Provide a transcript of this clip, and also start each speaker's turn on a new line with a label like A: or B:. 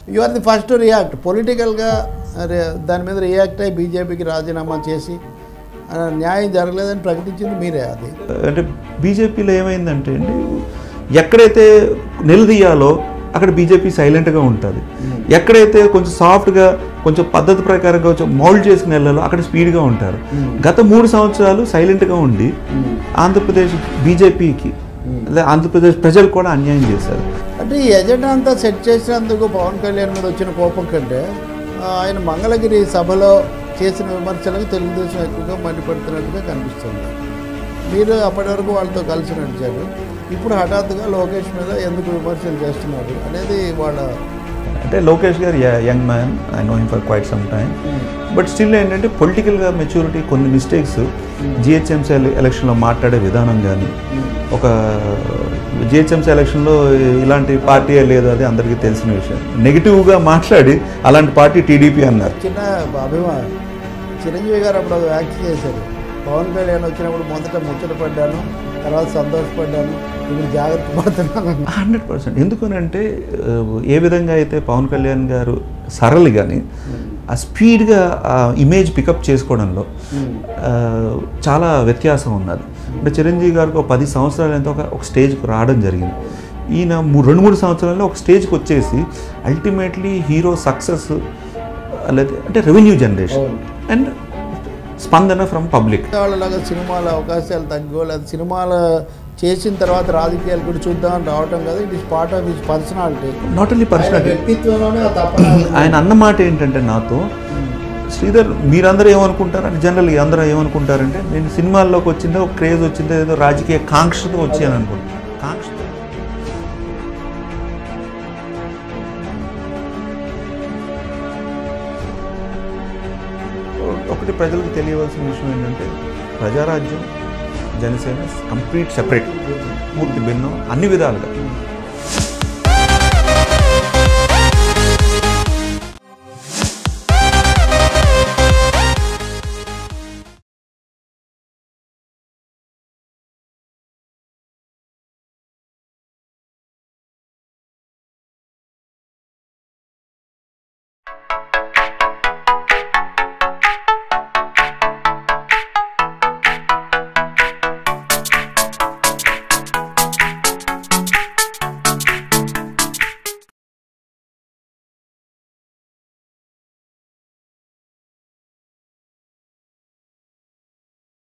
A: You are the first to react పొలిటికల్గా దాని మీద రియాక్ట్ అయ్యి బీజేపీకి రాజీనామా చేసి న్యాయం జరగలేదని ప్రకటించింది మీరే. అది
B: అంటే బీజేపీలో ఏమైందంటే అండి, ఎక్కడైతే నిలదీయాలో అక్కడ బీజేపీ సైలెంట్గా ఉంటుంది, ఎక్కడైతే కొంచెం సాఫ్ట్గా కొంచెం పద్ధతి ప్రకారంగా కొంచెం మౌల్డ్ చేసుకుని వెళ్ళాలో అక్కడ స్పీడ్గా ఉంటారు. గత 3 సంవత్సరాలు సైలెంట్గా ఉండి ఆంధ్రప్రదేశ్ బీజేపీకి ఆంధ్రప్రదేశ్ ప్రజలు కూడా అన్యాయం చేశారు.
A: అంటే ఈ ఎజెండా అంతా సెట్ చేసినందుకు పవన్ కళ్యాణ్ మీద వచ్చిన కోపం కంటే ఆయన మంగళగిరి సభలో చేసిన విమర్శలకు తెలుగుదేశం ఎక్కువగా మండిపడుతున్నట్టుగా కనిపిస్తుంది. మీరు అప్పటి వరకు వాళ్ళతో కలిసి నడిచారు, ఇప్పుడు హఠాత్తుగా లోకేష్ మీద ఎందుకు విమర్శలు చేస్తున్నారు అనేది వాళ్ళ.
B: అంటే లోకేష్ గారు young man, I know him for quite some time, but still ఏంటంటే పొలిటికల్గా మెచ్యూరిటీ కొన్ని మిస్టేక్స్ జిహెచ్ఎంసీ ఎలక్షన్లో మాట్లాడే విధానం కానీ, ఒక జిహెచ్ఎంసీ ఎలక్షన్లో ఇలాంటి పార్టీ లేదు, అది అందరికీ తెలిసిన విషయం. నెగిటివ్గా మాట్లాడి అలాంటి పార్టీ టీడీపీ అన్నారు.
A: చిన్న అభిమానం చిరంజీవి గారు అప్పుడు వ్యాఖ్య చేశారు, పవన్ కళ్యాణ్ వచ్చినప్పుడు మొదట ముచ్చట పడ్డాను, తర్వాత సంతోషపడ్డాను, ఇప్పుడు జాగ్రత్త పడుతున్నాను.
B: 100%. ఎందుకనంటే ఏ విధంగా అయితే పవన్ కళ్యాణ్ గారు సరళి కానీ ఆ స్పీడ్గా ఆ ఇమేజ్ పికప్ చేసుకోవడంలో చాలా వ్యత్యాసం ఉన్నది. అంటే చిరంజీవి గారికి ఒక 10 సంవత్సరాలు ఎంతో ఒక స్టేజ్కి రావడం జరిగింది. ఈయన 2-3 సంవత్సరాల్లో ఒక స్టేజ్కి వచ్చేసి అల్టిమేట్లీ హీరో సక్సెస్ అంటే రెవెన్యూ జనరేషన్ అండ్ స్పందన ఫ్రమ్ పబ్లిక్.
A: వాళ్ళలాగా సినిమాల అవకాశాలు తగ్గో లేదా సినిమాలు చేసిన తర్వాత రాజకీయాలు కూడా చూద్దామని రావటం కదా, it is part of his personality.
B: Not only personality,
A: వ్యక్తిత్వంలోనే
B: ఆయన అన్నమాట ఏంటంటే నాతో, శ్రీధర్ మీరందరూ ఏమనుకుంటారు అంటే జనరల్గా అందరూ ఏమనుకుంటారంటే నేను సినిమాల్లోకి వచ్చిందో ఒక క్రేజ్ వచ్చిందో ఏదో రాజకీయ కాంక్షతో వచ్చాను అనుకుంటాను. కాంక్ష ఒకటి ప్రజలకు తెలియవలసిన విషయం ఏంటంటే ప్రజారాజ్యం జనసేన కంప్లీట్ సెపరేట్, పూర్తి భిన్నం అన్ని విధాలుగా.